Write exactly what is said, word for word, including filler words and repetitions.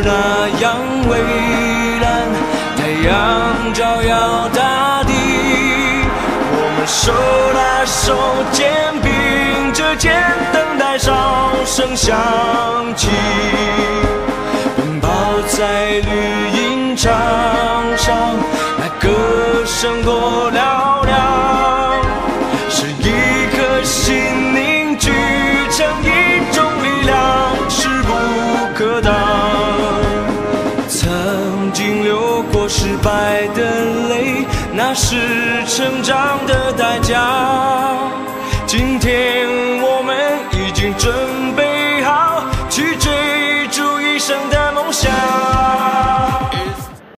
那样蔚蓝，太阳照耀大地。我们手拉手，肩并着肩，等待哨声响起，奔跑在绿茵场上，那歌声多嘹亮，是一颗心凝聚成一种力量，势不可挡。曾经流过失败的泪，那是成长的代价。今天我们已经准